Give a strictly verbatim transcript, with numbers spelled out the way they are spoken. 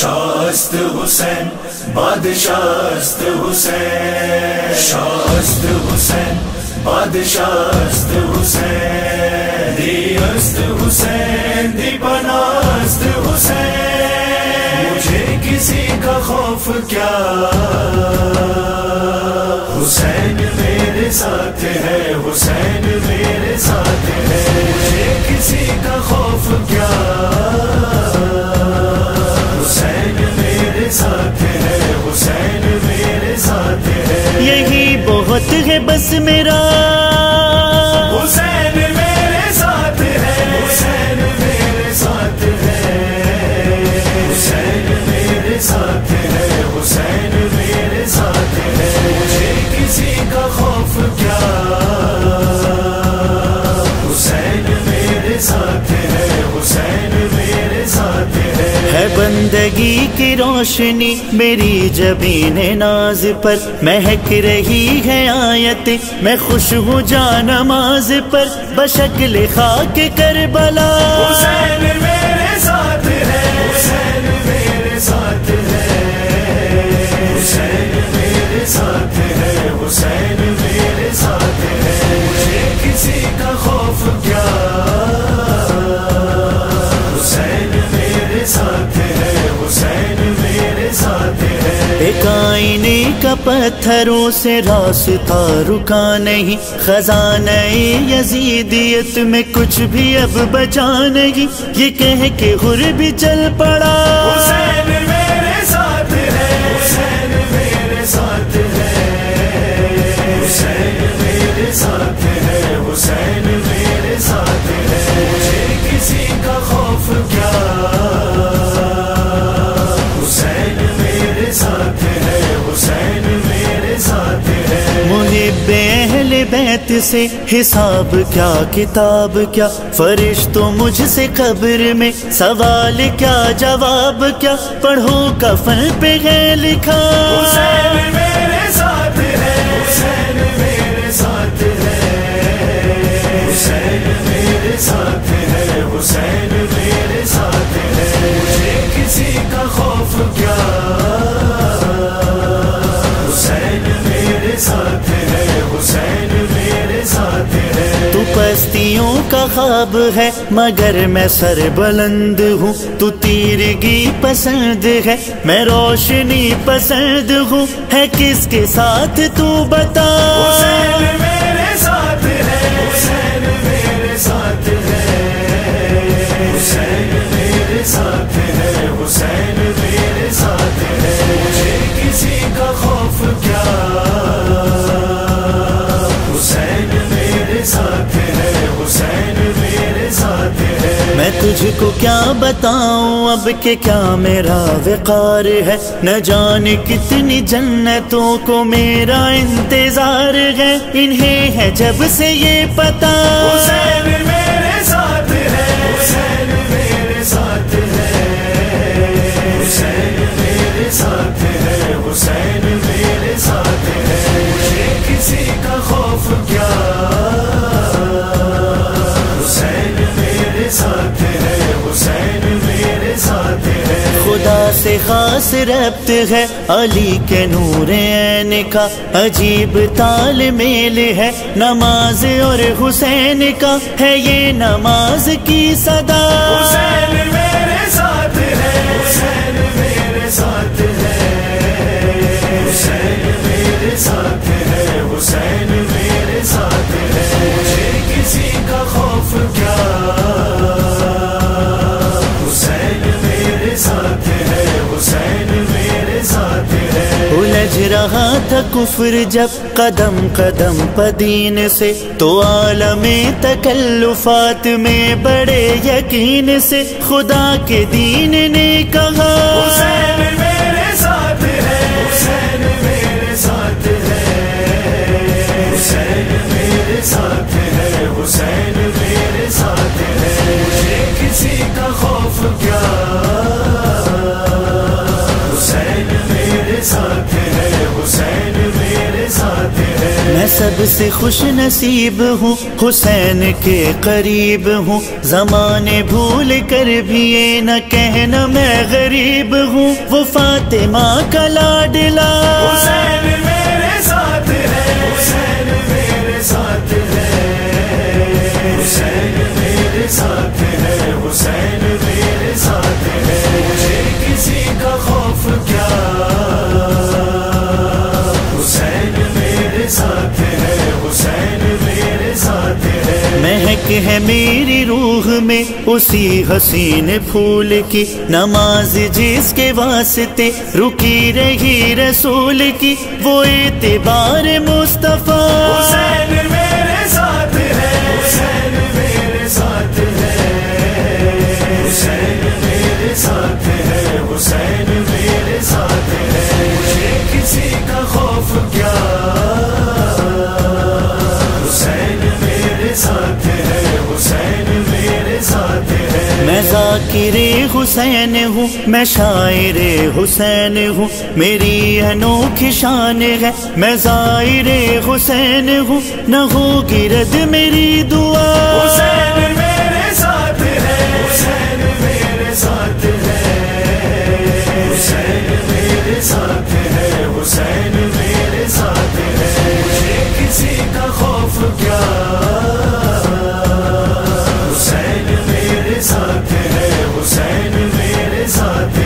شاست حسین بادشاہست حسین، شاست حسین بادشاہست حسین، دیست حسین دی پناست حسین، مجھے کسی کا خوف کیا، حسین میرے ساتھ ہے، حسین میرے ساتھ ہے، مجھے کسی کا خوف کیا، حسین میرے ساتھ ہے، حسین میرے ساتھ ہے، یہی بہت ہے بس میرا، حسین میرے ساتھ ہے، حسین میرے ساتھ ہے، حسین میرے ساتھ ہے، حسین میرے ساتھ ہے، مجھے کسی کا خوف کیا، حسین میرے ساتھ ہے، حسین میرے ساتھ ہے، ہے بندگی کی روشنی میری جبین ناز پر، مہک رہی ہے آیت میں خوش ہوں جا نماز پر، بشکل خاک کربلا، حسین میرے ساتھ ہے، حسین میرے ساتھ ہے، حسین میرے ساتھ ہے، حسین میرے ساتھ ہے، مجھے کسی کا خوف کیا، حسین میرے ساتھ ہے، حسین میرے ساتھ ہے، ایک آئینے کا پتھروں سے راستہ رکا نہیں، خزانہ یزیدیت میں کچھ بھی اب بچا نہیں، یہ کہہ کے غر بھی چل پڑا، حسین میرے ساتھ ہے، حسین میرے ساتھ ہے، حسین میرے ساتھ ہے، حسین میرے ساتھ ہے، مجھے کسی کا خوف کیا، حسین میرے ساتھ ہے، حسین میرے ساتھ ہے، محب اہل بیت سے حساب کیا کتاب کیا، فرشتوں مجھ سے قبر میں سوال کیا جواب کیا، پڑھو کفن پہ ہے لکھا، حسین میرے ساتھ ہے، حسین میرے ساتھ ہے، حسین میرے ساتھ ہے، حسین میرے ساتھ ہے، مجھے کسی کا خوف کیا، حسین میرے ساتھ ہے، حسین میرے ساتھ ہے، تو پستیوں کا خواب ہے مگر میں سر بلند ہوں، تو تیرگی پسند ہے میں روشنی پسند ہوں، ہے کس کے ساتھ تو بتا، حسین میرے ساتھ ہے، حسین میرے ساتھ ہے، حسین میرے ساتھ ہے، حسین میرے ساتھ ہے، مجھے کسی کا خوف کیا، حسین میرے ساتھ ہے، حسین میرے ساتھ ہے، میں تجھ کو کیا بتاؤں اب کہ کیا میرا وقار ہے، نہ جانے کتنی جنتوں کو میرا انتظار ہے، انہیں ہے جب سے یہ پتا، حسین میرے ساتھ ہے، حسین میرے ساتھ ہے، حسین میرے ساتھ ہے، حسین میرے ساتھ ہے، مجھے کسی کا خوف کیا، حسین میرے ساتھ ہے، حسین میرے ساتھ ہے، خدا سے خاص ربط ہے علی کے نور عین کا، عجیب تال میل ہے نماز اور حسین کا، ہے یہ نماز کی صدا، حسین میرے ساتھ ہے، حسین میرے ساتھ ہے، حسین میرے ساتھ ہے، حسین میرے ساتھ ہے، مجھے کسی کا خوف کیا، حسین میرے ساتھ ہے، حسین میرے ساتھ ہے، الجھ رہا تھا کفر جب قدم قدم پدین سے، تو عالم تکلفات میں بڑے یقین سے خدا کے دین نے کہا، حسین میرے ساتھ ہے، حسین میرے ساتھ ہے، حسین میرے ساتھ ہے، حسین میرے ساتھ ہے، مجھے کسی کا خوف کیا، حسین میرے ساتھ ہے، حسین میرے ساتھ ہے، میں سب سے سے خوش نصیب ہوں، حسین کے قریب ہوں، زمانے بھول کر بھی یہ نہ کہنا میں غریب ہوں، وہ فاطمہ کا لاڈلا حسین میرے ساتھ ہے، حسین میرے ساتھ ہے، حسین میرے ساتھ ہے، حسین میرے ساتھ ہے، مجھے کسی کا خوف کیا، حسین میرے ساتھ ہے، حسین میرے ساتھ ہے۔ مہک ہے میری روح میں اسی حسین پھول کی، نماز جس کے واسطے رکی رہی رسول کی، وہ اعتبار مصطفیٰ حسین میرے ساتھ ہے، حسین میرے ساتھ ہے، حسین میرے ساتھ ہے، حسین میرے ساتھ ہے، مجھے کسی کا خوف کیا، حسین میرے ساتھ ہے، حسین میرے ساتھ ہے۔ میں ذاکر حسین ہوں، میں شاعر حسین ہوں، میری انوکھی شان ہے، میں زائر حسین ہوں، نہ ہوگی رد میری دعا، حسین میرے ساتھ ہے، حسین میرے ساتھ ہے، حسین میرے ساتھ ہے، حسین میرے ساتھ ہے، مجھے کسی کا خوف کیا، حسین میرے ساتھ ہے، حسین میرے ساتھ